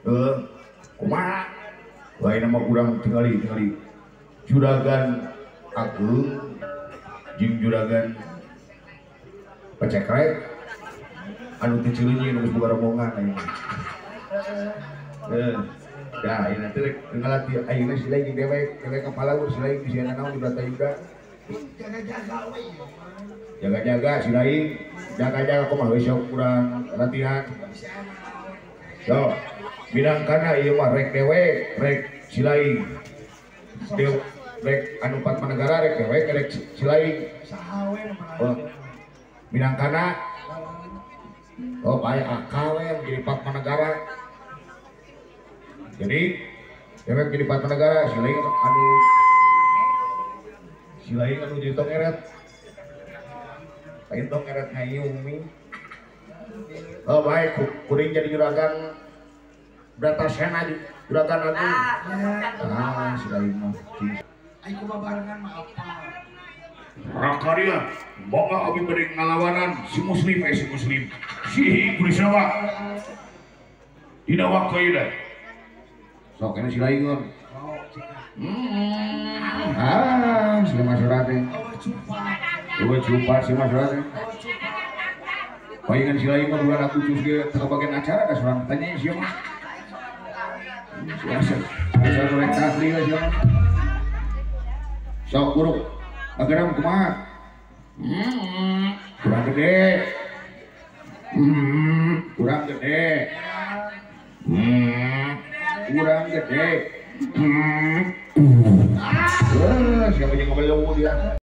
kumaha lain nama kurang tinggali juragan Agung jeung juragan Pecekrek anu teu cileunyi nu geus boga rombongan ayeuna. Dah ieu teh rek ngalati ayeuna si lain dewek kepala si lain di sana naon di Bratayuda. Jaga-jaga si lain, jaga-jaga kumaha we sok kurang latihan. So, minangkana ieu mah rek dewek, rek si lain. Rek anu empat manegara rek dewek rek si lain. Minangkana paya akal menjadi empat manegara. Jadi dewek jadi empat manegara si lain anu jadi tong eret. Lain tong eret ngayumi. Baik kuring jadi juragan Bratasena juragan Agung. Si lain mah. Ayo babarengan mah apa? Rakarya, boga abi beri ngalawanan si muslim si Kurisawa dina waktu ieu da sok kana si laingon si masyarakat teh eueuh cupat si masyarakat palingan si lain mah bulan aku cus ge teu bagian acara da surang tanya sieu mah si asal rek asli lah sieu mah sok buruk ageram kumaha? Kurang gede. Kurang gede. Kurang gede. Siapa yang ngebelu dia?